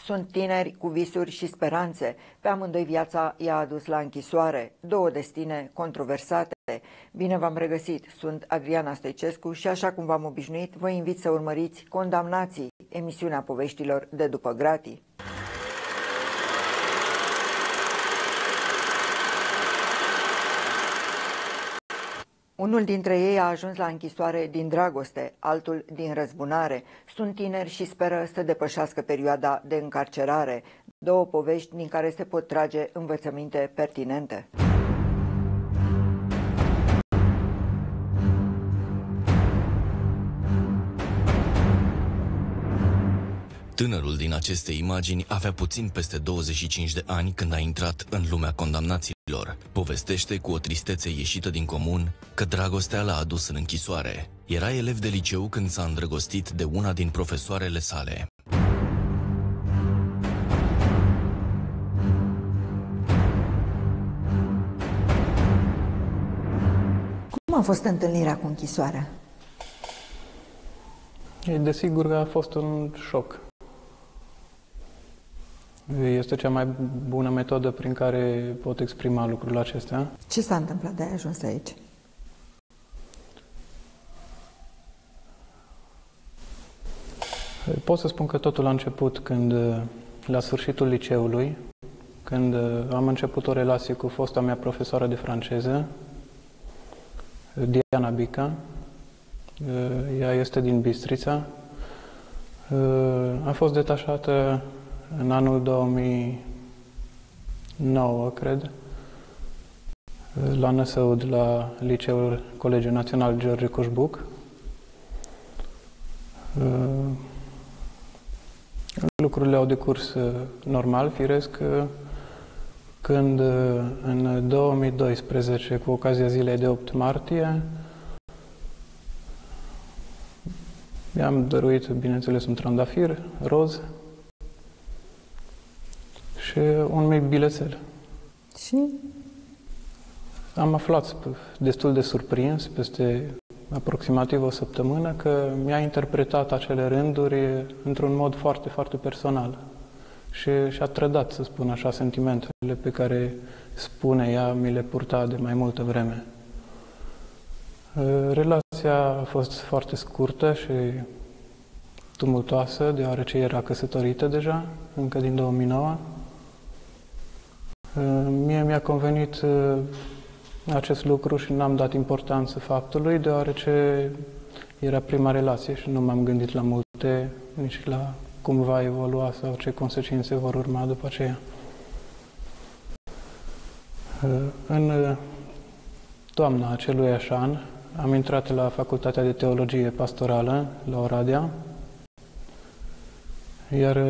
Sunt tineri cu visuri și speranțe. Pe amândoi viața i-a adus la închisoare. Două destine controversate. Bine v-am regăsit! Sunt Adriana Stoicescu și așa cum v-am obișnuit, vă invit să urmăriți Condamnații, emisiunea poveștilor de după gratii. Unul dintre ei a ajuns la închisoare din dragoste, altul din răzbunare. Sunt tineri și speră să depășească perioada de încarcerare. Două povești din care se pot trage învățăminte pertinente. Tânărul din aceste imagini avea puțin peste 25 de ani când a intrat în lumea condamnaților. Povestește cu o tristețe ieșită din comun că dragostea l-a adus în închisoare. Era elev de liceu când s-a îndrăgostit de una din profesoarele sale. Cum a fost întâlnirea cu închisoarea? Desigur că a fost un șoc. Este cea mai bună metodă prin care pot exprima lucrurile acestea. Ce s-a întâmplat de ai ajuns aici? Pot să spun că totul a început când, la sfârșitul liceului, când am început o relație cu fosta mea profesoară de franceză, Diana Bica. Ea este din Bistrița. A fost detașată în anul 2009, cred, la Năsăud, la Liceul Colegiul Național George Coșbuc. Lucrurile au decurs normal, firesc, când în 2012, cu ocazia zilei de 8 martie, i-am dăruit, bineînțeles, un trandafir roz și un mic bilețel. Și? Am aflat destul de surprins, peste aproximativ o săptămână, că mi-a interpretat acele rânduri într-un mod foarte, foarte personal. Și a trădat, să spun așa, sentimentele pe care, spune ea, mi le purta de mai multă vreme. Relația a fost foarte scurtă și tumultoasă, deoarece era căsătorită deja, încă din 2009. Mie mi-a convenit acest lucru și n-am dat importanță faptului, deoarece era prima relație și nu m-am gândit la multe, nici la cum va evolua sau ce consecințe vor urma după aceea. În toamna aceluiași an am intrat la Facultatea de Teologie Pastorală la Oradea, iar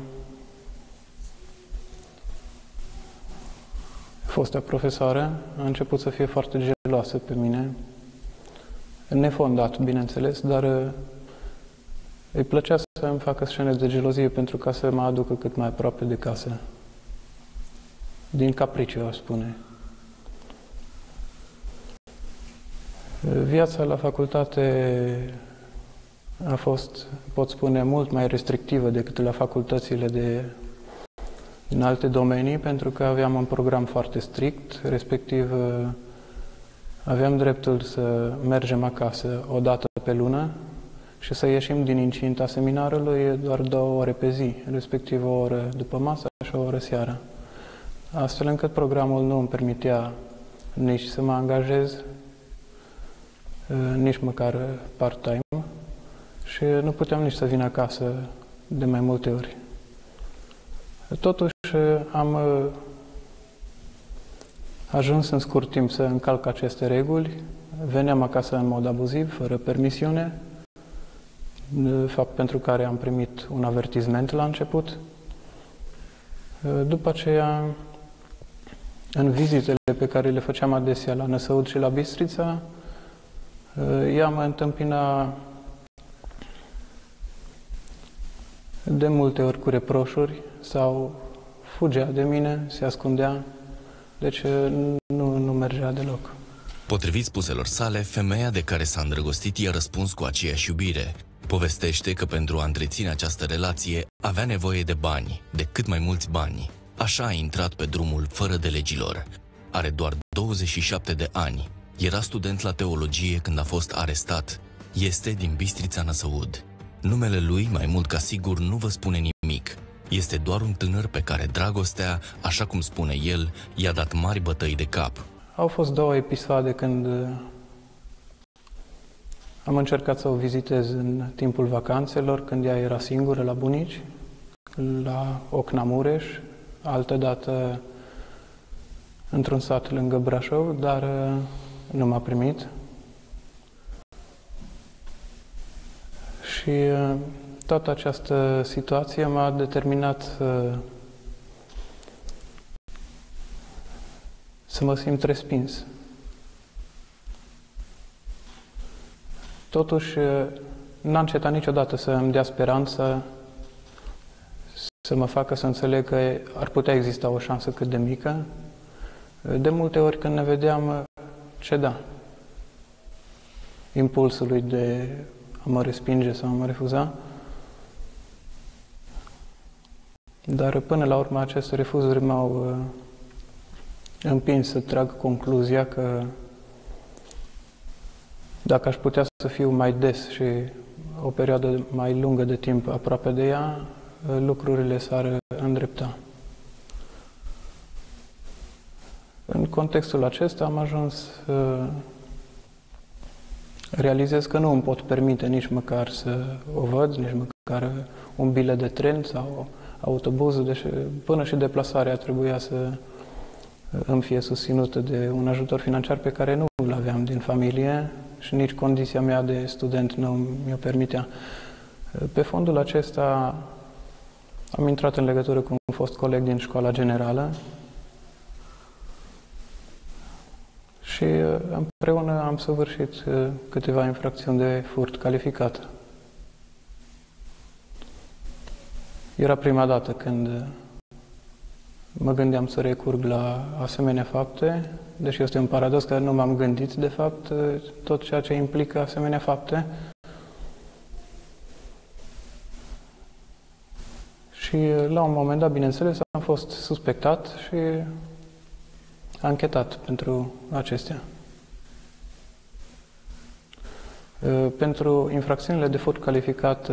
fosta profesoară a început să fie foarte geloasă pe mine, nefondat, bineînțeles, dar îi plăcea să îmi facă scene de gelozie pentru ca să mă aducă cât mai aproape de casă. Din capriciu, aș spune. Viața la facultate a fost, pot spune, mult mai restrictivă decât la facultățile din alte domenii, pentru că aveam un program foarte strict, respectiv aveam dreptul să mergem acasă o dată pe lună și să ieșim din incinta seminarului doar 2 ore pe zi, respectiv o oră după masă și o oră seara. Astfel încât programul nu îmi permitea nici să mă angajez, nici măcar part-time și nu puteam nici să vin acasă de mai multe ori. Totuși am ajuns în scurt timp să încalc aceste reguli, veneam acasă în mod abuziv, fără permisiune, fapt pentru care am primit un avertisment la început. După aceea, în vizitele pe care le făceam adesea la Năsăud și la Bistrița, ea mă întâmpina de multe ori cu reproșuri sau fugea de mine, se ascundea, deci nu mergea deloc. Potrivit spuselor sale, femeia de care s-a îndrăgostit i-a răspuns cu aceeași iubire. Povestește că pentru a întreține această relație avea nevoie de bani, de cât mai mulți bani. Așa a intrat pe drumul fără de legilor. Are doar 27 de ani. Era student la teologie când a fost arestat. Este din Bistrița Năsăud. Numele lui, mai mult ca sigur, nu vă spune nimic. Este doar un tânăr pe care dragostea, așa cum spune el, i-a dat mari bătăi de cap. Au fost 2 episoade când am încercat să o vizitez în timpul vacanțelor, când ea era singură la bunici, la Ocna-Mureș, altădată într-un sat lângă Brașov, dar nu m-a primit. Și toată această situație m-a determinat să mă simt respins. Totuși, n-a încetat niciodată să îmi dea speranță, să mă facă să înțeleg că ar putea exista o șansă cât de mică. De multe ori când ne vedeam, ceda impulsului de a mă respinge sau a mă refuza. Dar până la urmă aceste refuzuri m-au împins să trag concluzia că dacă aș putea să fiu mai des și o perioadă mai lungă de timp aproape de ea, lucrurile s-ar îndrepta. În contextul acesta am ajuns să realizez că nu îmi pot permite nici măcar să o văd, nici măcar un bilet de tren sau autobuzul, deci până și deplasarea trebuia să îmi fie susținută de un ajutor financiar pe care nu îl aveam din familie și nici condiția mea de student nu mi-o permitea. Pe fondul acesta am intrat în legătură cu un fost coleg din școala generală și împreună am săvârșit câteva infracțiuni de furt calificat. Era prima dată când mă gândeam să recurg la asemenea fapte, deși este un paradox că nu m-am gândit, de fapt, tot ceea ce implică asemenea fapte. Și la un moment dat, bineînțeles, am fost suspectat și anchetat pentru acestea. Pentru infracțiunile de furt calificat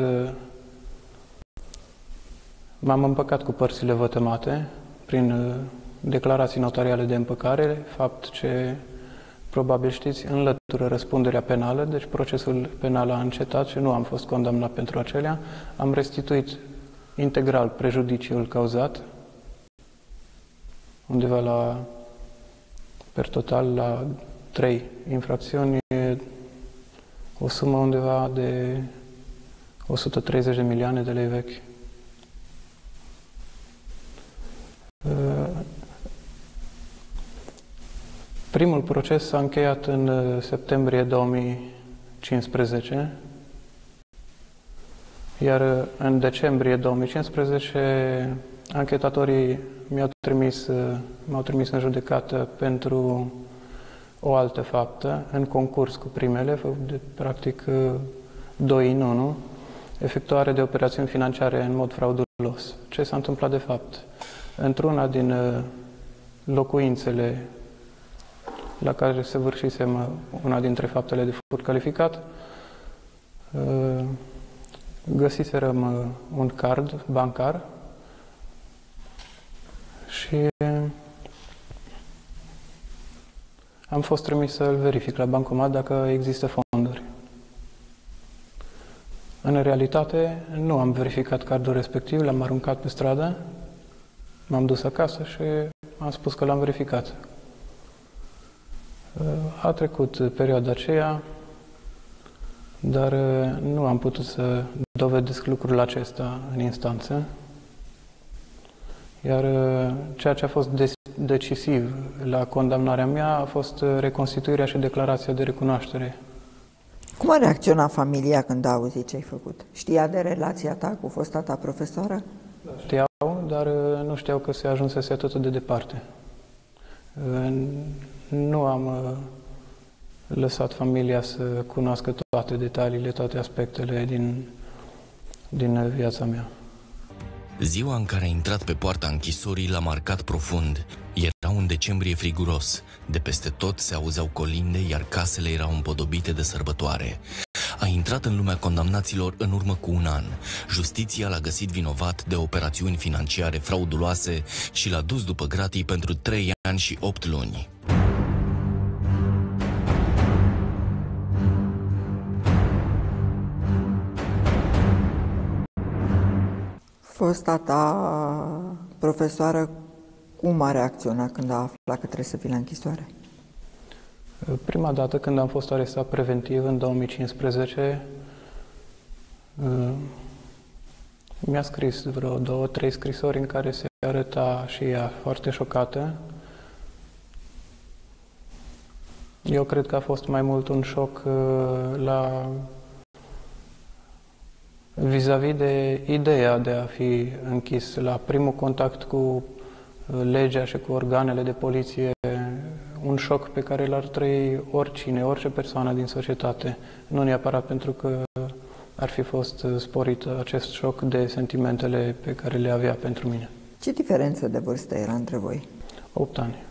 m-am împăcat cu părțile vătămate prin declarații notariale de împăcare, fapt ce, probabil știți, înlătură răspunderea penală, deci procesul penal a încetat și nu am fost condamnat pentru acelea. Am restituit integral prejudiciul cauzat, undeva la, per total, la 3 infracțiuni, o sumă undeva de 130 de milioane de lei vechi. Primul proces s-a încheiat în septembrie 2015, iar în decembrie 2015 anchetatorii m-au trimis în judecată pentru o altă faptă, în concurs cu primele, de practic 2 în 1, efectuare de operațiuni financiare în mod fraudulos. Ce s-a întâmplat de fapt? Într-una din locuințele la care săvârșisem una dintre faptele de furt calificat, găsiserăm un card bancar și am fost trimis să-l verific la bancomat dacă există fonduri. În realitate, nu am verificat cardul respectiv, l-am aruncat pe stradă, m-am dus acasă și am spus că l-am verificat. A trecut perioada aceea, dar nu am putut să dovedesc lucrul acesta în instanță. Iar ceea ce a fost decisiv la condamnarea mea a fost reconstituirea și declarația de recunoaștere. Cum a reacționat familia când a auzit ce ai făcut? Știa de relația ta cu fosta ta profesoară? Știau, dar nu știau că se ajunsese atât de departe. Nu am lăsat familia să cunoască toate detaliile, toate aspectele din viața mea. Ziua în care a intrat pe poarta închisorii l-a marcat profund. Era un decembrie friguros. De peste tot se auzeau colinde, iar casele erau împodobite de sărbătoare. A intrat în lumea condamnaților în urmă cu un an. Justiția l-a găsit vinovat de operațiuni financiare frauduloase și l-a dus după gratii pentru 3 ani și 8 luni. Fosta ta profesoară, cum a reacționat când a aflat că trebuie să fii la închisoare? Prima dată când am fost arestat preventiv în 2015, mi-a scris vreo 2-3 scrisori în care se arăta și ea foarte șocată. Eu cred că a fost mai mult un șoc vis-a-vis de ideea de a fi închis. La primul contact cu legea și cu organele de poliție, un șoc pe care l-ar trăi oricine, orice persoană din societate, nu neapărat pentru că ar fi fost sporit acest șoc de sentimentele pe care le avea pentru mine. Ce diferență de vârstă era între voi? 8 ani.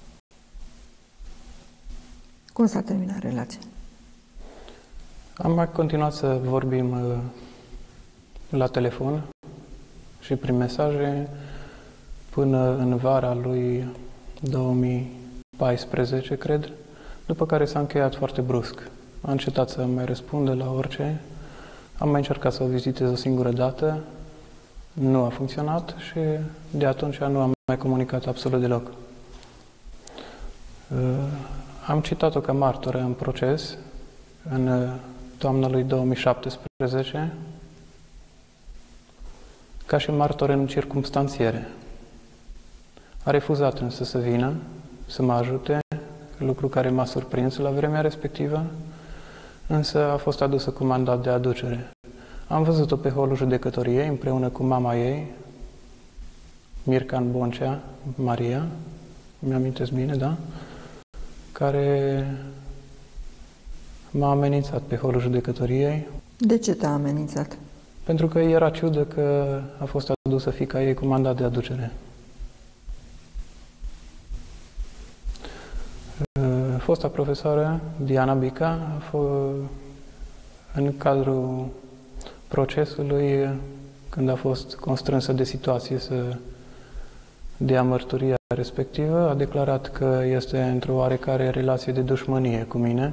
Cum s-a terminat relația? Am mai continuat să vorbim la telefon și prin mesaje până în vara lui 2014, cred, după care s-a încheiat foarte brusc. A încetat să mai răspundă la orice. Am mai încercat să o vizitez o singură dată, nu a funcționat și de atunci nu am mai comunicat absolut deloc. Am citat-o ca martoră în proces în toamna lui 2017, ca și martor în circumstanțiere. A refuzat însă să vină, să mă ajute, lucru care m-a surprins la vremea respectivă, însă a fost adusă cu mandat de aducere. Am văzut-o pe holul judecătoriei împreună cu mama ei, Mircan Boncea, Maria, mi-amintesc bine, da? Care m-a amenințat pe holul judecătoriei. De ce te-a amenințat? Pentru că era ciudă că a fost adusă fiica ei cu mandat de aducere. Fosta profesoară, Diana Bica, în cadrul procesului, când a fost constrânsă de situație să dea mărturia respectivă, a declarat că este într-o oarecare relație de dușmănie cu mine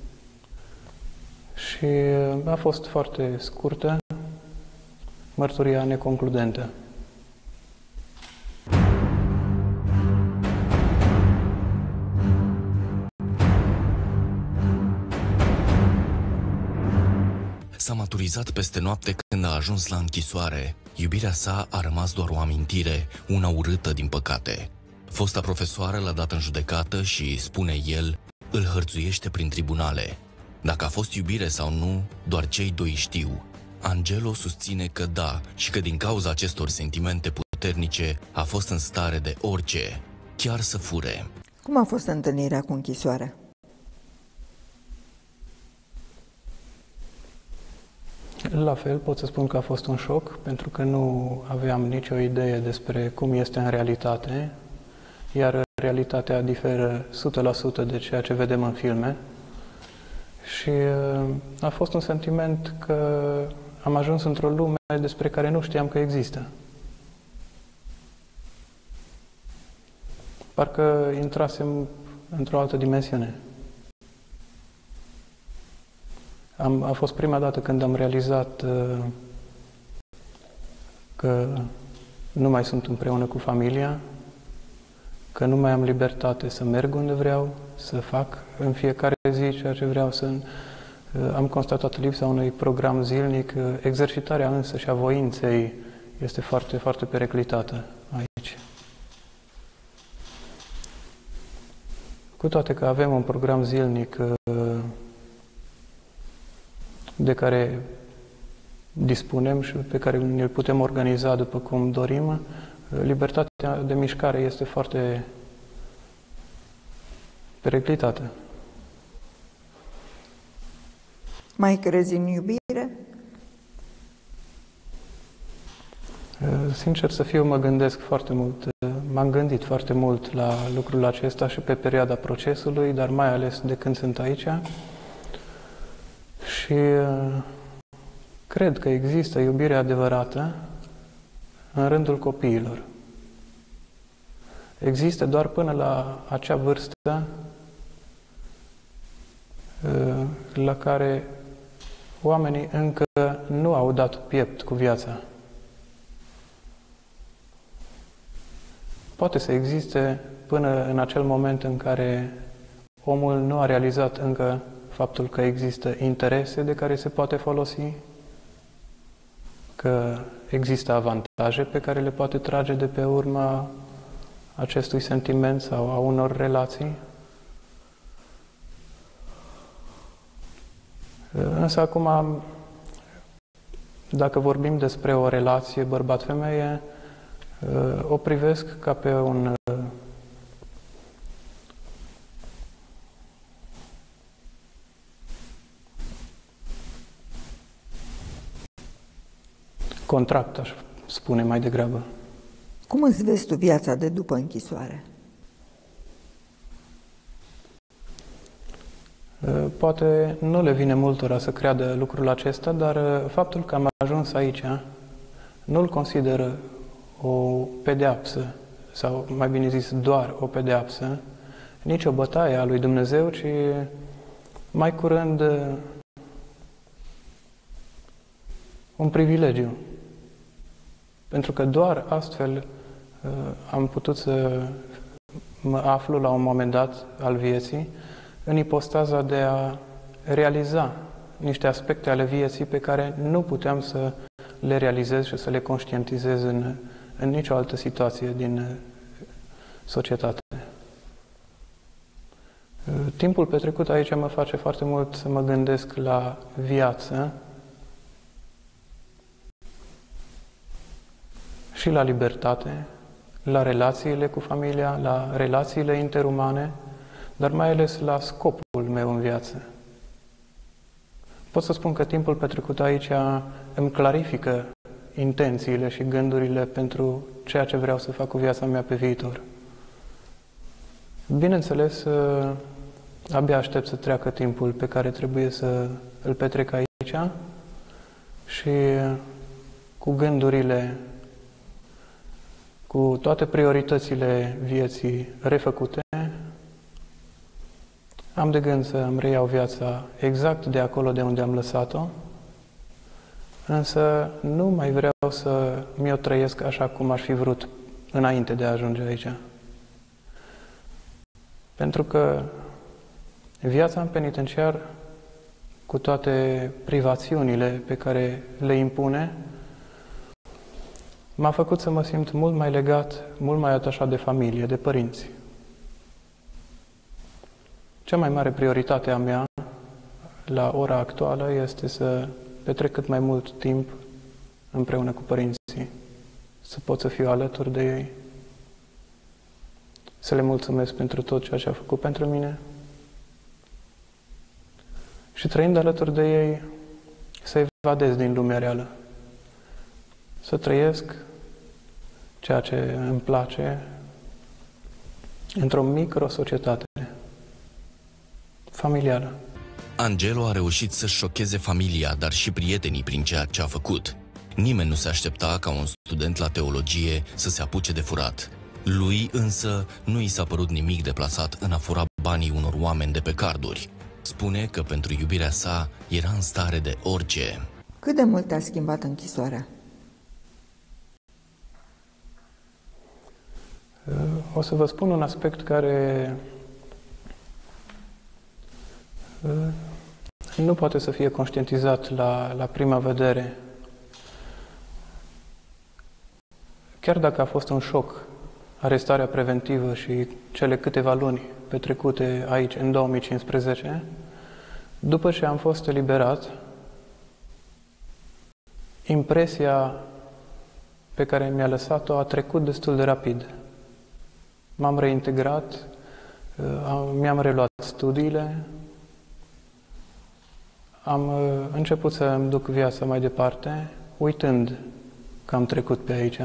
și a fost foarte scurtă, mărturia neconcludentă. S-a maturizat peste noapte când a ajuns la închisoare. Iubirea sa a rămas doar o amintire, una urâtă din păcate. Fosta profesoară l-a dat în judecată și, spune el, îl hărțuiește prin tribunale. Dacă a fost iubire sau nu, doar cei doi știu. Angelo susține că da și că din cauza acestor sentimente puternice a fost în stare de orice, chiar să fure. Cum a fost întâlnirea cu închisoarea? La fel, pot să spun că a fost un șoc, pentru că nu aveam nicio idee despre cum este în realitate, iar realitatea diferă 100% de ceea ce vedem în filme. Și a fost un sentiment că am ajuns într-o lume despre care nu știam că există. Parcă intrasem într-o altă dimensiune. A fost prima dată când am realizat că nu mai sunt împreună cu familia, că nu mai am libertate să merg unde vreau, să fac în fiecare zi ceea ce vreau să... Am constatat lipsa unui program zilnic, exercitarea însă și a voinței este foarte, foarte periclitată aici. Cu toate că avem un program zilnic de care dispunem și pe care ne-l putem organiza după cum dorim, libertatea de mișcare este foarte periclitată. Mai crezi în iubire? Sincer să fiu, mă gândesc foarte mult. M-am gândit foarte mult la lucrul acesta și pe perioada procesului, dar mai ales de când sunt aici. Și cred că există iubire adevărată în rândul copiilor. Există doar până la acea vârstă la care oamenii încă nu au dat piept cu viața. Poate să existe până în acel moment în care omul nu a realizat încă faptul că există interese de care se poate folosi, că există avantaje pe care le poate trage de pe urma acestui sentiment sau a unor relații. Însă acum, dacă vorbim despre o relație bărbat-femeie, o privesc ca pe un contract, aș spune mai degrabă. Cum îți vezi tu viața de după închisoare? Poate nu le vine multora să creadă lucrul acesta, dar faptul că am ajuns aici nu-l consideră o pedeapsă, sau mai bine zis doar o pedeapsă, nici o bătaie a lui Dumnezeu, ci mai curând un privilegiu. Pentru că doar astfel am putut să mă aflu la un moment dat al vieții în ipostaza de a realiza niște aspecte ale vieții pe care nu puteam să le realizez și să le conștientizez în nicio altă situație din societate. Timpul petrecut aici mă face foarte mult să mă gândesc la viață și la libertate, la relațiile cu familia, la relațiile interumane, dar mai ales la scopul meu în viață. Pot să spun că timpul petrecut aici îmi clarifică intențiile și gândurile pentru ceea ce vreau să fac cu viața mea pe viitor. Bineînțeles, abia aștept să treacă timpul pe care trebuie să îl petrec aici și cu gândurile, cu toate prioritățile vieții refăcute, am de gând să îmi reiau viața exact de acolo de unde am lăsat-o, însă nu mai vreau să mi-o trăiesc așa cum aș fi vrut înainte de a ajunge aici. Pentru că viața în penitenciar, cu toate privațiunile pe care le impune, m-a făcut să mă simt mult mai legat, mult mai atașat de familie, de părinți. Cea mai mare prioritate a mea la ora actuală este să petrec cât mai mult timp împreună cu părinții, să pot să fiu alături de ei, să le mulțumesc pentru tot ceea ce a făcut pentru mine și trăind alături de ei să evadez din lumea reală, să trăiesc ceea ce îmi place într-o micro-societate familială. Angelo a reușit să șocheze familia, dar și prietenii prin ceea ce a făcut. Nimeni nu se aștepta ca un student la teologie să se apuce de furat. Lui însă nu i s-a părut nimic deplasat în a fura banii unor oameni de pe carduri. Spune că pentru iubirea sa era în stare de orice. Cât de mult te-a schimbat închisoarea? O să vă spun un aspect care nu poate să fie conștientizat la prima vedere. Chiar dacă a fost un șoc arestarea preventivă și cele câteva luni petrecute aici în 2015, după ce am fost eliberat, impresia pe care mi-a lăsat-o a trecut destul de rapid. M-am reintegrat, mi-am reluat studiile, am început să îmi duc viața mai departe, uitând că am trecut pe aici.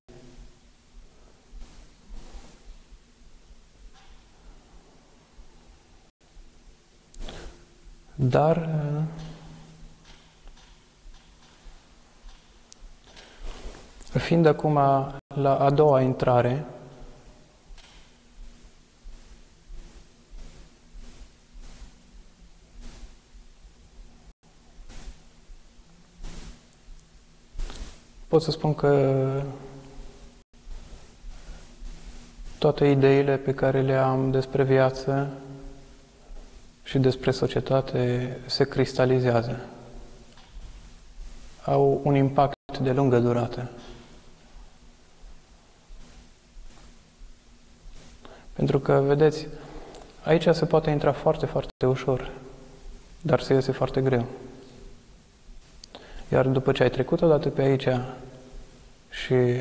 Dar fiind acum la a doua intrare, pot să spun că toate ideile pe care le am despre viață și despre societate se cristalizează. Au un impact de lungă durată. Pentru că, vedeți, aici se poate intra foarte, foarte ușor, dar se iese foarte greu. Iar după ce ai trecut odată pe aici și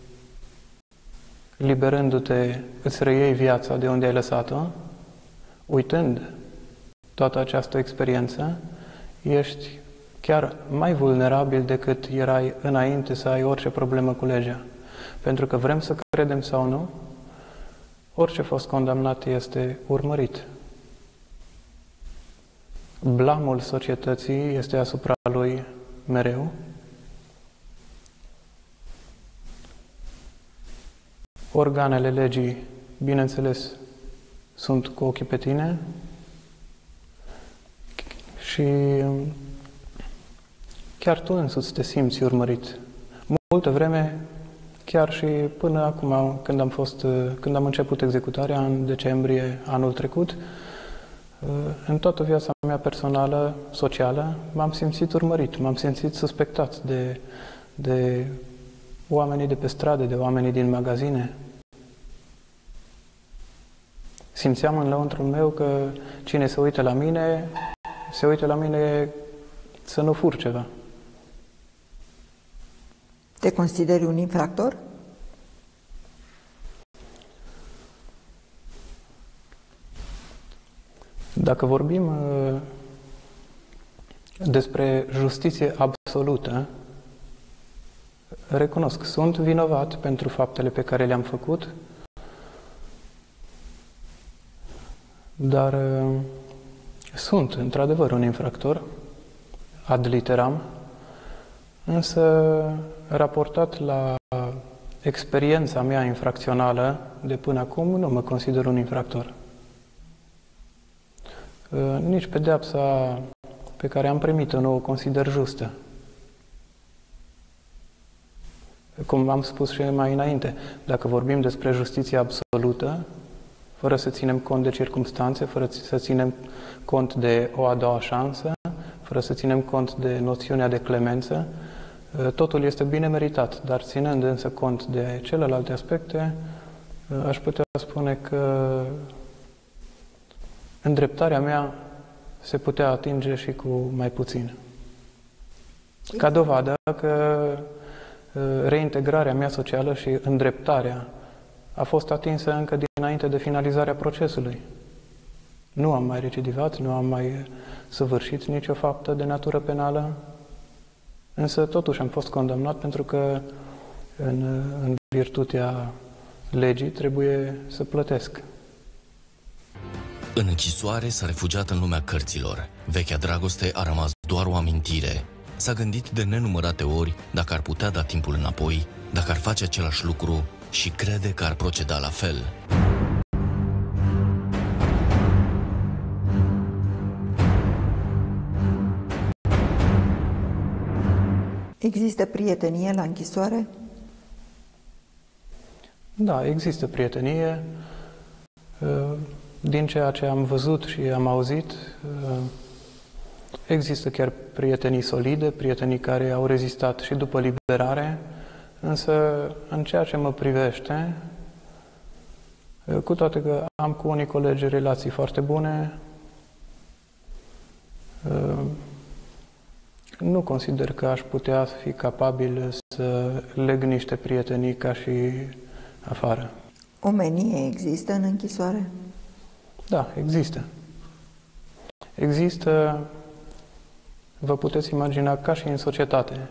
liberându-te, îți reiei viața de unde ai lăsat-o, uitând toată această experiență, ești chiar mai vulnerabil decât erai înainte să ai orice problemă cu legea. Pentru că vrem să credem sau nu, orice fost condamnat este urmărit. Blamul societății este asupra lui mereu. Organele legii, bineînțeles, sunt cu ochii pe tine și chiar tu însuți te simți urmărit. Multă vreme, chiar și până acum, când am început executarea în decembrie anul trecut, în toată viața mea personală, socială, m-am simțit urmărit, m-am simțit suspectat de oamenii de pe stradă, de oamenii din magazine. Simțeam în lăuntrul meu că cine se uită la mine să nu fur ceva. Te consideri un infractor? Dacă vorbim despre justiție absolută, recunosc, sunt vinovat pentru faptele pe care le-am făcut, dar sunt, într-adevăr, un infractor, ad literam, însă, raportat la experiența mea infracțională de până acum, nu mă consider un infractor. Nici pedeapsa pe care am primit-o nu o consider justă. Cum am spus și mai înainte, dacă vorbim despre justiție absolută, fără să ținem cont de circumstanțe, fără să ținem cont de o a doua șansă, fără să ținem cont de noțiunea de clemență, totul este bine meritat, dar ținând însă cont de celelalte aspecte, aș putea spune că îndreptarea mea se putea atinge și cu mai puțin. Ca dovadă că reintegrarea mea socială și îndreptarea a fost atinsă încă dinainte de finalizarea procesului. Nu am mai recidivat, nu am mai săvârșit nicio faptă de natură penală, însă totuși am fost condamnat pentru că în virtutea legii trebuie să plătesc. În închisoare s-a refugiat în lumea cărților. Vechea dragoste a rămas doar o amintire. S-a gândit de nenumărate ori dacă ar putea da timpul înapoi, dacă ar face același lucru și crede că ar proceda la fel. Există prietenie la închisoare? Da, există prietenie. Din ceea ce am văzut și am auzit, există chiar prietenii solide, prietenii care au rezistat și după liberare, însă în ceea ce mă privește, cu toate că am cu unii colegi relații foarte bune, nu consider că aș putea fi capabil să leg niște prietenii ca și afară. Omenie există în închisoare? Da, există. Există vă puteți imagina ca și în societate.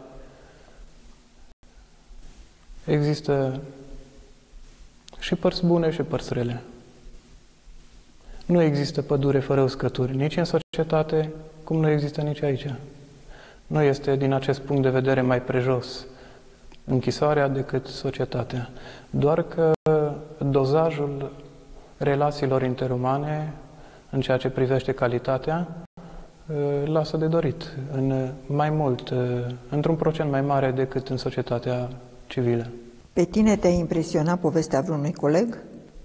Există și părți bune și părți rele. Nu există pădure fără uscături, nici în societate, cum nu există nici aici. Nu este, din acest punct de vedere, mai prejos închisoarea decât societatea. Doar că dozajul relațiilor interumane, în ceea ce privește calitatea, lasă de dorit, într-un procent mai mare decât în societatea civilă. Pe tine te-a impresionat povestea vreunui coleg?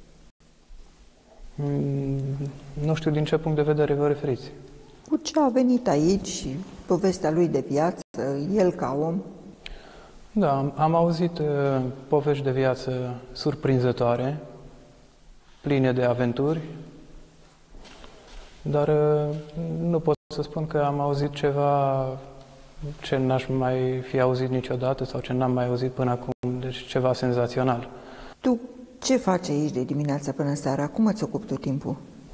Nu știu din ce punct de vedere vă referiți. Cu ce a venit aici și povestea lui de viață, el ca om? Da, am auzit povești de viață surprinzătoare, pline de aventuri, dar nu pot să spun că am auzit ceva ce n-aș mai fi auzit niciodată sau ce n-am mai auzit până acum, deci ceva senzațional. Tu ce faci aici de dimineața până seara? Cum îți ocupi tu timpul?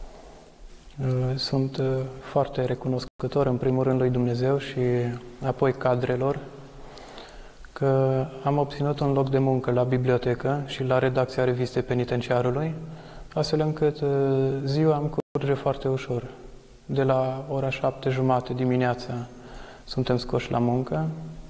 Sunt foarte recunoscător, în primul rând, lui Dumnezeu și apoi cadrelor, că am obținut un loc de muncă la bibliotecă și la redacția revistei Penitenciarului, astfel încât ziua îmi curge foarte ușor. De la ora 7:30 dimineața suntem scoși la muncă,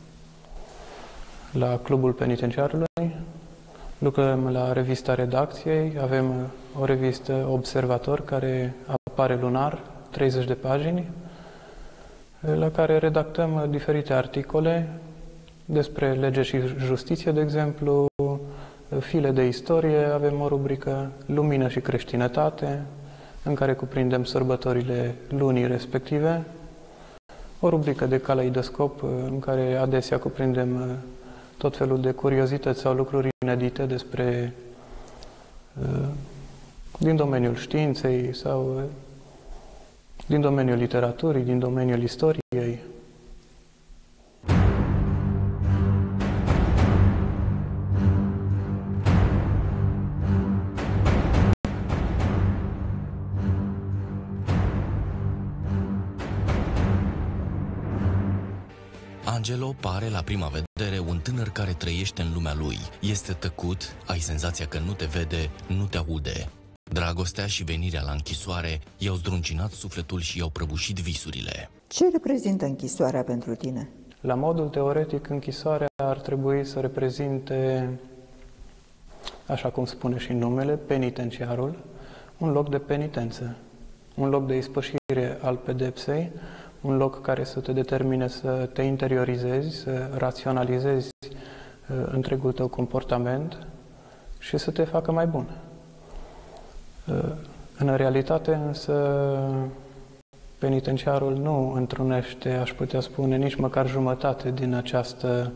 la Clubul Penitenciarului, lucrăm la revista redacției, avem o revistă Observator care apare lunar, 30 de pagini, la care redactăm diferite articole despre lege și justiție, de exemplu, file de istorie, avem o rubrică Lumină și creștinătate, în care cuprindem sărbătorile lunii respective, o rubrică de caleidoscop, în care adesea cuprindem tot felul de curiozități sau lucruri inedite din domeniul științei sau din domeniul literaturii, din domeniul istoriei. Angelo pare la prima vedere un tânăr care trăiește în lumea lui. Este tăcut, ai senzația că nu te vede, nu te aude. Dragostea și venirea la închisoare i-au zdruncinat sufletul și i-au prăbușit visurile. Ce reprezintă închisoarea pentru tine? La modul teoretic, închisoarea ar trebui să reprezinte, așa cum spune și numele, penitenciarul, un loc de penitență, un loc de ispășire al pedepsei, un loc care să te determine să te interiorizezi, să raționalizezi întregul tău comportament și să te facă mai bun. În realitate, însă, penitenciarul nu întrunește, aș putea spune, nici măcar jumătate din această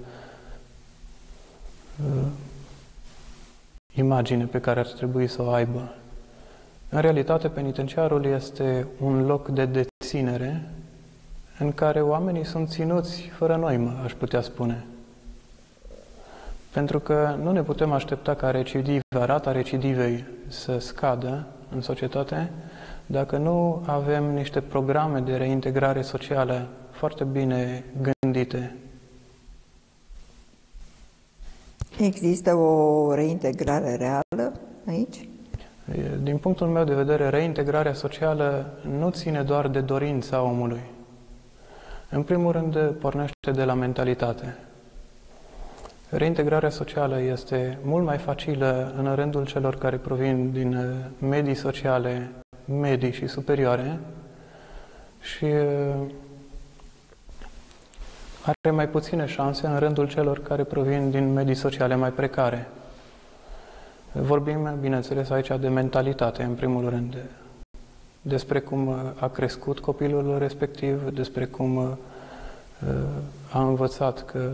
imagine pe care ar trebui să o aibă. În realitate, penitenciarul este un loc de deținere în care oamenii sunt ținuți fără noimă, aș putea spune. Pentru că nu ne putem aștepta ca rata recidivei să scadă în societate dacă nu avem niște programe de reintegrare socială foarte bine gândite. Există o reintegrare reală aici? Din punctul meu de vedere, reintegrarea socială nu ține doar de dorința omului. În primul rând, pornește de la mentalitate. Reintegrarea socială este mult mai facilă în rândul celor care provin din medii sociale medii și superioare și are mai puține șanse în rândul celor care provin din medii sociale mai precare. Vorbim, bineînțeles, aici de mentalitate, în primul rând, despre cum a crescut copilul respectiv, despre cum a învățat că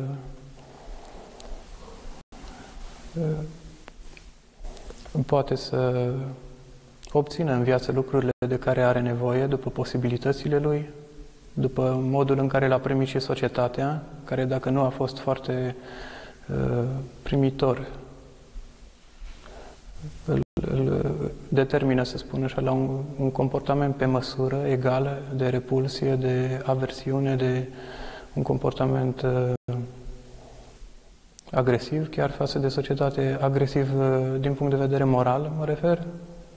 poate să obțină în viață lucrurile de care are nevoie, după posibilitățile lui, după modul în care l-a primit și societatea, care dacă nu a fost foarte primitor, îl determină, să spun așa, la un comportament pe măsură, egală, de repulsie, de aversiune, de un comportament agresiv, chiar față de societate, agresiv din punct de vedere moral, mă refer.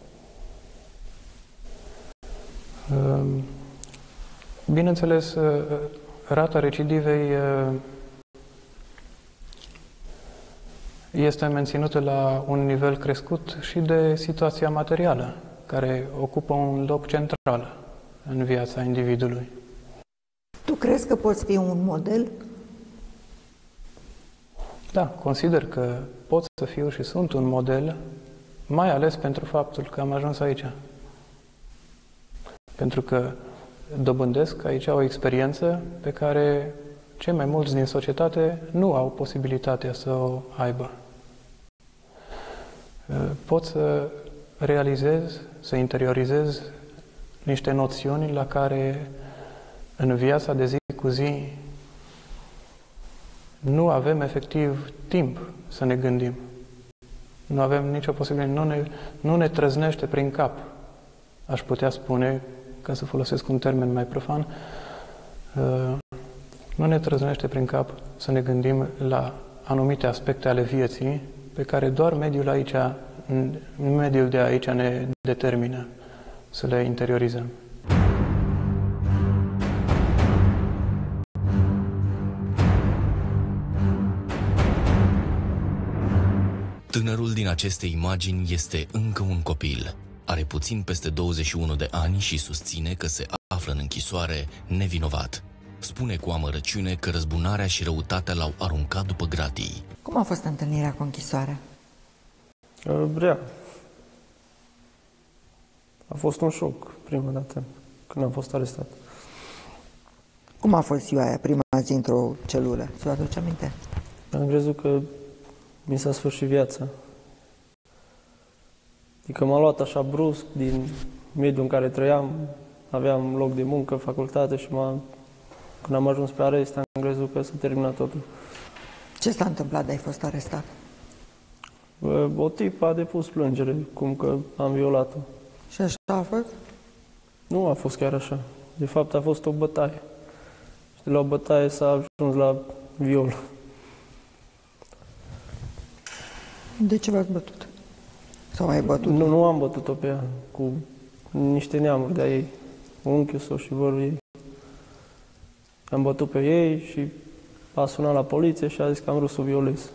Bineînțeles, rata recidivei este menținută la un nivel crescut și de situația materială, care ocupă un loc central în viața individului. Tu crezi că poți fi un model? Da, consider că pot să fiu și sunt un model, mai ales pentru faptul că am ajuns aici. Pentru că dobândesc aici o experiență pe care cei mai mulți din societate nu au posibilitatea să o aibă. Pot să realizez, să interiorizez niște noțiuni la care în viața de zi cu zi nu avem efectiv timp să ne gândim. Nu avem nicio posibilitate, nu ne trăznește prin cap, aș putea spune, ca să folosesc un termen mai profan, nu ne trăznește prin cap să ne gândim la anumite aspecte ale vieții pe care doar mediul de aici ne determină să le interiorizăm. Tânărul din aceste imagini este încă un copil. Are puțin peste 21 de ani și susține că se află în închisoare nevinovat. Spune cu amărăciune că răzbunarea și răutatea l-au aruncat după gratii. Cum a fost întâlnirea cu închisoarea? Rea. A fost un șoc prima dată când am fost arestat. Cum a fost ziua aia, prima zi într-o celulă? Ți-o aduci aminte? Am crezut că mi s-a sfârșit viața. Adică m-a luat așa brusc din mediul în care trăiam, aveam loc de muncă, facultate și când am ajuns pe arest am crezut că s-a terminat totul. Ce s-a întâmplat de ai fost arestat? O tipă a depus plângere, cum că am violat-o. Și așa a fost? Nu a fost chiar așa. De fapt a fost o bătaie. Și de la o bătaie s-a ajuns la viol. De ce v-ați bătut? Sau ai bătut? Nu am bătut-o pe ea, cu niște neamuri de-a ei, unchiul său și vărul ei. Am bătut pe ei și a sunat la poliție și a zis că am vrut să o violez.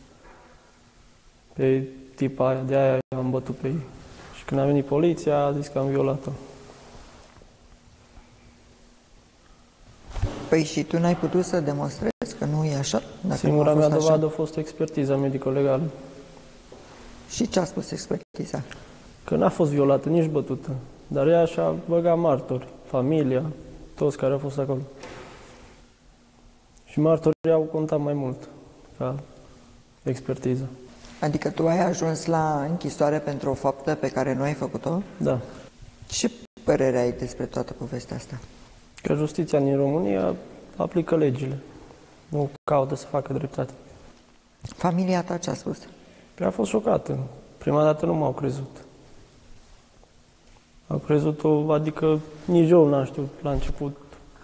Pe tipa aia, de aia am bătut pe ei. Și când a venit poliția, a zis că am violat-o. Păi și tu n-ai putut să demonstrezi că nu e așa? Singura mea dovadă a fost expertiza medico-legală. Și ce a spus expertiza? Că n-a fost violată, nici bătută. Dar ea și-a băgat martori, familia, toți care au fost acolo. Și martorii au contat mai mult ca expertiza. Adică tu ai ajuns la închisoare pentru o faptă pe care nu ai făcut-o? Da. Ce părere ai despre toată povestea asta? Că justiția din România aplică legile. Nu caută să facă dreptate. Familia ta ce a spus? Păi a fost șocată. Prima dată nu m-au crezut. Au crezut-o, adică nici eu n-am știut la început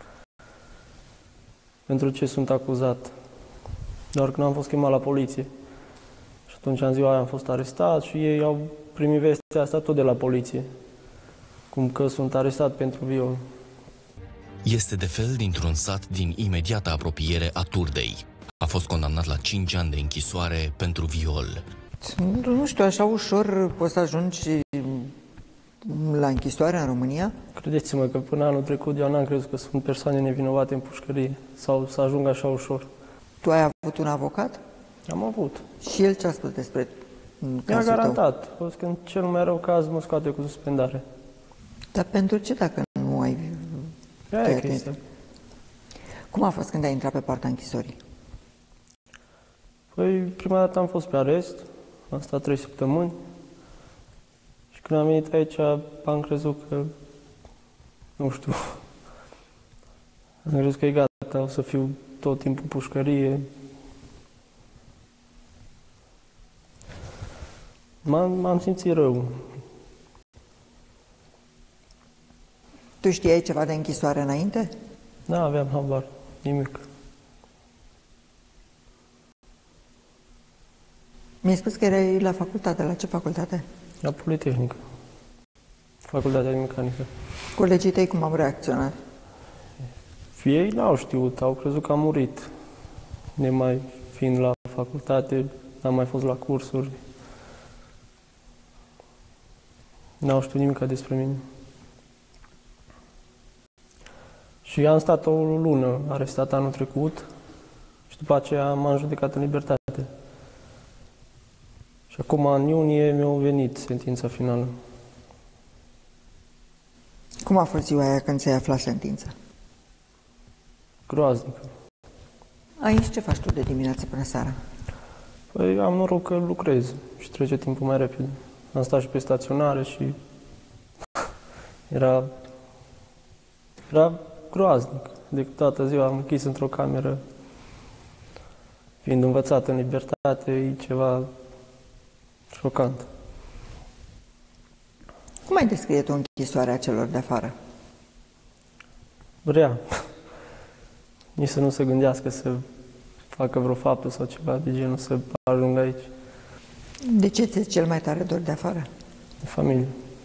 pentru ce sunt acuzat. Doar când am fost chemat la poliție. Și atunci în ziua aia am fost arestat și ei au primit vestea asta tot de la poliție. Cum că sunt arestat pentru viol. Este de fel dintr-un sat din imediata apropiere a Turdei. A fost condamnat la 5 ani de închisoare pentru viol. Nu știu, așa ușor poți să ajungi la închisoare în România? Credeți-mă că până anul trecut eu n-am crezut că sunt persoane nevinovate în pușcărie sau să ajung așa ușor. Tu ai avut un avocat? Am avut. Și el ce a spus despre Mi-a cazul garantat. A spus că în cel mai rău caz mă scoate cu suspendare. Dar pentru ce dacă nu ai... Aia e chestia. Cum a fost când ai intrat pe partea închisorii? Păi, prima dată am fost pe arest, am stat 3 săptămâni și când am venit aici am crezut că, nu știu, am crezut că e gata, o să fiu tot timpul pușcărie. M-am simțit rău. Tu știai ceva de închisoare înainte? Da, aveam habar, nimic. Mi-ai spus că erai la facultate. La ce facultate? La Politehnică. Facultatea de Mecanică. Colegii tăi cum au reacționat? Ei n-au știut, au crezut că am murit. Nemai fiind la facultate, n-am mai fost la cursuri. N-au știut nimic despre mine. Și am stat o lună arestat anul trecut și după aceea m-am judecat în libertate. Și acum, în iunie, mi-a venit sentința finală. Cum a fost ziua aia când ți-ai aflat sentința? Groaznică. Aici ce faci tu de dimineață până seara? Păi am noroc că lucrez și trece timpul mai repede. Am stat și pe staționare și era groaznic. De toată ziua am închis într-o cameră, fiind învățat în libertate, e ceva șocant. Cum ai descrie tu închisoarea celor de afară? Rea. Nici să nu se gândească să facă vreo faptă sau ceva de genul, să ajungă aici. De ce ți-e cel mai tare dor de afară? De familie.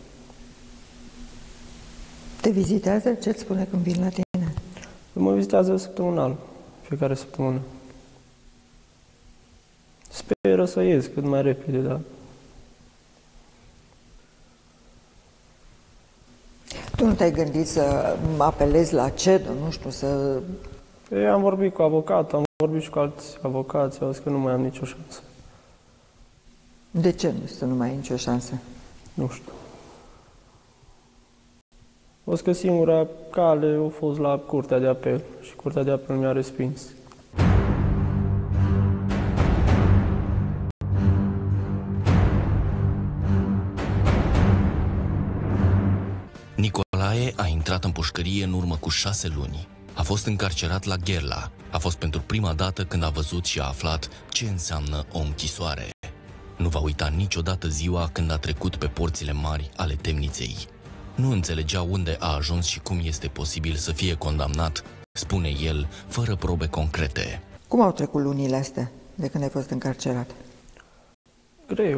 Te vizitează? Ce-ți spune când vin la tine? Mă vizitează săptămânal, fiecare săptămână. Speră să ies cât mai repede, dar... Tu nu te-ai gândit să apelezi la CEDO, nu știu, să... Eu am vorbit cu avocatul, am vorbit și cu alți avocați, au zis că nu mai am nicio șansă. De ce să nu mai ai nicio șansă? Nu știu. O zis că singura cale a fost la Curtea de Apel și Curtea de Apel mi-a respins. Nicolae a intrat în pușcărie în urmă cu 6 luni. A fost încarcerat la Gherla. A fost pentru prima dată când a văzut și a aflat ce înseamnă o închisoare. Nu va uita niciodată ziua când a trecut pe porțile mari ale temniței. Nu înțelegea unde a ajuns și cum este posibil să fie condamnat, spune el, fără probe concrete. Cum au trecut lunile astea de când ai fost încarcerat? Greu.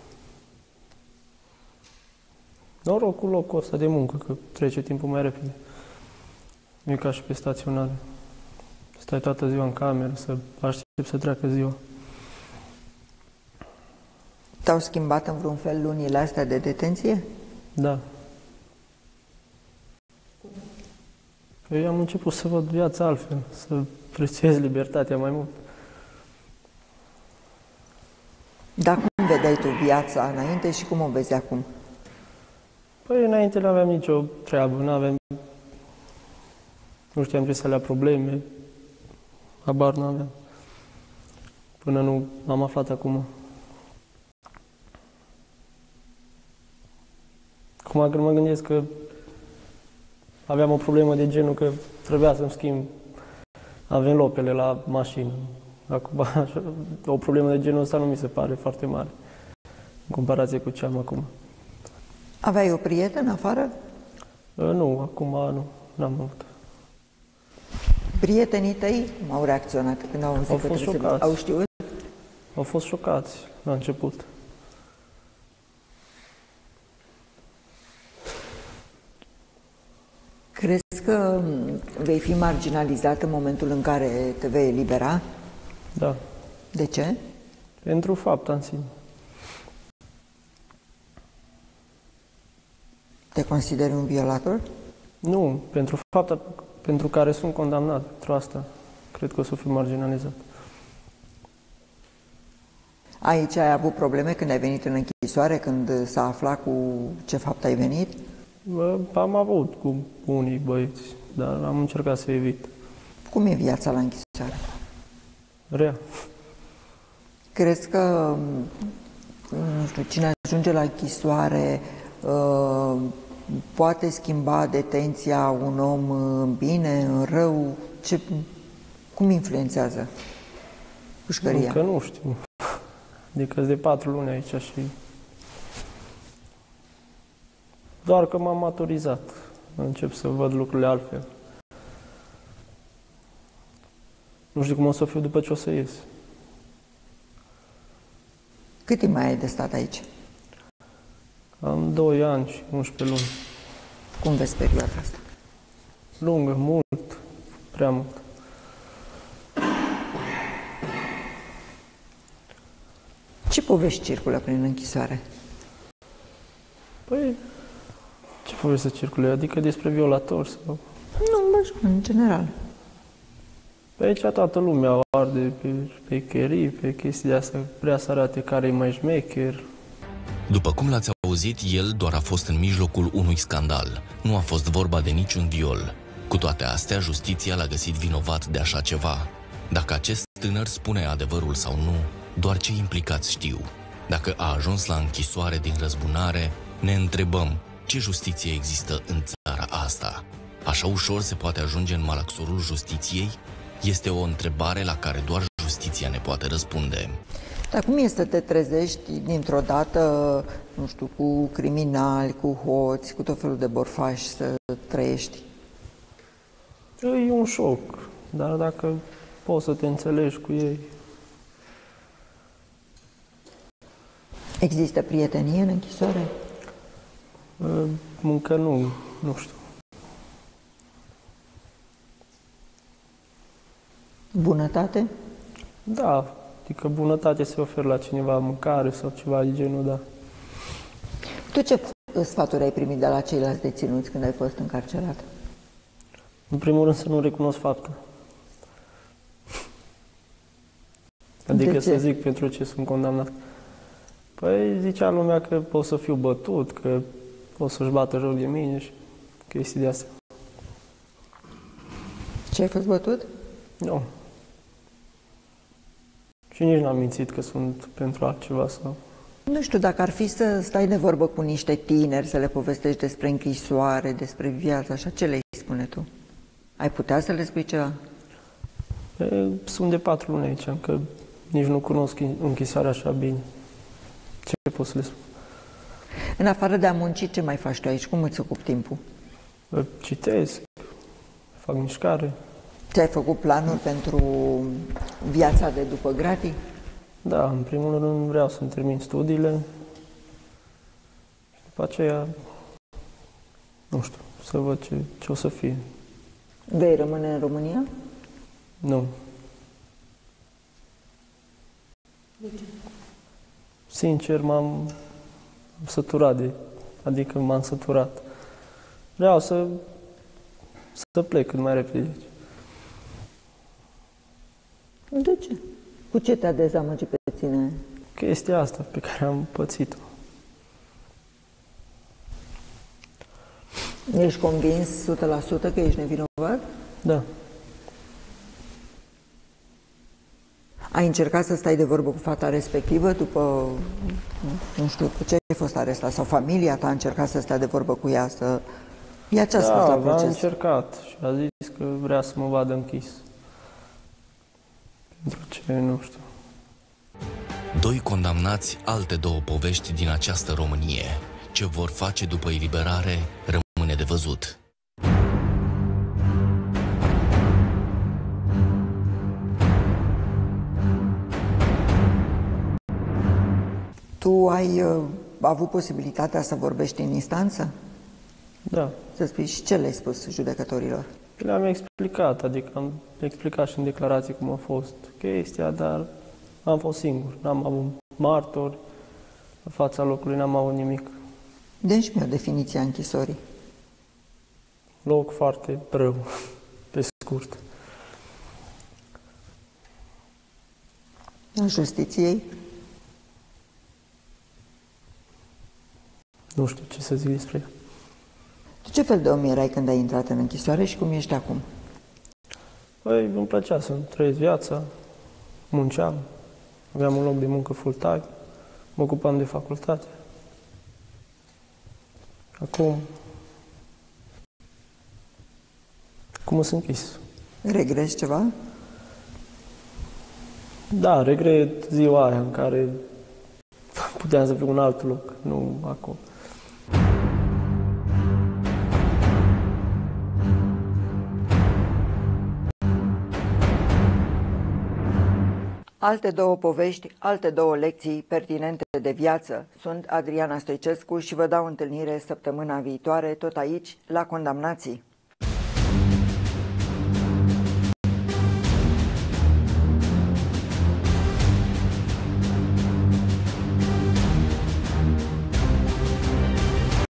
Noroc cu locul ăsta de muncă, că trece timpul mai repede. Nu e ca și pe staționare. Stai toată ziua în cameră, să aștept să treacă ziua. Te-au schimbat în vreun fel lunile astea de detenție? Da. Eu am început să văd viața altfel, să prețuiesc libertatea mai mult. Dar cum vedeai tu viața înainte și cum o vezi acum? Păi înainte nu aveam nicio treabă, nu știam ce să le probleme, habar nu aveam. Până nu am aflat acum. Acum când mă gândesc că aveam o problemă de genul că trebuia să-mi schimb anvelopele la mașină. Acum o problemă de genul ăsta nu mi se pare foarte mare în comparație cu ce am acum. Aveai o prietenă afară? Nu, acum nu, n-am avut. Prietenii tăi cum au reacționat când au auzit că fost trebuie șocați. Au știut? Au fost șocați la început. Crezi că vei fi marginalizat în momentul în care te vei elibera? Da. De ce? Pentru fapta în sine. Te consideri un violator? Nu, pentru fapta pentru care sunt condamnat. Pentru asta cred că o să fiu marginalizat. Aici ai avut probleme când ai venit în închisoare, când s-a aflat cu ce fapt ai venit? Am avut cu unii băieți, dar am încercat să evit. Cum e viața la închisoare? Rea. Crezi că, nu știu, cine ajunge la închisoare poate schimba detenția un om în bine, în rău? Cum influențează pușcăria? Încă nu știu. Adică de 4 luni aici și... Doar că m-am maturizat încep să văd lucrurile altfel. Nu știu cum o să fiu după ce o să ies. Cât timp mai ai de stat aici? Am 2 ani și 11 luni. Cum vezi perioada asta? Lungă, mult, prea mult. Ce povești circulă prin închisoare? Păi, ce povești să circule? Adică despre violatori sau... Nu, așa, în general. Pe aici toată lumea arde pe șmecherii, pe chestii de astea, vrea să arate care e mai șmecher. După cum l-ați auzit, el doar a fost în mijlocul unui scandal. Nu a fost vorba de niciun viol. Cu toate astea, justiția l-a găsit vinovat de așa ceva. Dacă acest tânăr spune adevărul sau nu, doar cei implicați știu. Dacă a ajuns la închisoare din răzbunare, ne întrebăm ce justiție există în țara asta. Așa ușor se poate ajunge în malaxorul justiției? Este o întrebare la care doar justiția ne poate răspunde. Dar cum e să te trezești dintr-o dată, nu știu, cu criminali, cu hoți, cu tot felul de borfași să trăiești? E un șoc, dar dacă poți să te înțelegi cu ei... Există prietenie în închisoare? Încă nu știu. Bunătate? Da, adică bunătate se oferă la cineva, mâncare sau ceva de genul, da. Tu ce sfaturi ai primit de la ceilalți deținuți când ai fost încarcerat? În primul rând să nu recunosc faptul. Adică să zic pentru ce sunt condamnat. Păi zicea lumea că pot să fiu bătut, că pot să-și bată joc de mine și chestii de astea. Ce ai fost bătut? Nu. Și nici n-am mințit că sunt pentru altceva sau... Nu știu, dacă ar fi să stai de vorbă cu niște tineri, să le povestești despre închisoare, despre viață, așa, ce le spune tu? Ai putea să le spui ceva? Sunt de 4 luni aici, încă nici nu cunosc închisoarea așa bine. Ce pot să le spun? În afară de a munci, ce mai faci tu aici? Cum îți ocupi timpul? Citesc, fac mișcare. Ți-ai făcut planuri pentru viața de după gratii? Da, în primul rând vreau să-mi termin studiile și după aceea, nu știu, să văd ce o să fie. Vei rămâne în România? Nu. De ce? Sincer, m-am săturat adică m-am săturat. Vreau să plec cât mai repede de aici. De ce? Cu ce te-a dezamăgit pe tine? Chestia asta pe care am pățit-o. Ești convins 100% că ești nevinovat? Da. Ai încercat să stai de vorbă cu fata respectivă după, nu știu, cu ce ai fost arestat? Sau familia ta a încercat să stea de vorbă cu ea, să... Ea ce a spus la proces? Da, a încercat și a zis că vrea să mă vadă închis. Pentru ce, nu știu. 2 condamnați, alte 2 povești din această Românie. Ce vor face după eliberare rămâne de văzut. Tu ai avut posibilitatea să vorbești în instanță? Da. Să spui și ce le-ai spus judecătorilor? Le-am explicat, adică am explicat și în declarații cum a fost chestia, dar am fost singur. N-am avut martori, în fața locului n-am avut nimic. Dă-mi o definiție a închisorii. Loc foarte rău, pe scurt. A justiției? Nu știu ce să zic despre ea. Tu ce fel de om erai când ai intrat în închisoare și cum ești acum? Păi, îmi plăcea să-mi trăiesc viața, munceam, aveam un loc de muncă full-time, mă ocupam de facultate. Acum sunt închis. Regrezi ceva? Da, regret ziua aia în care puteam să fiu în alt loc, nu acum. Alte două povești, alte două lecții pertinente de viață. Sunt Adriana Stoicescu și vă dau întâlnire săptămâna viitoare, tot aici, la Condamnații.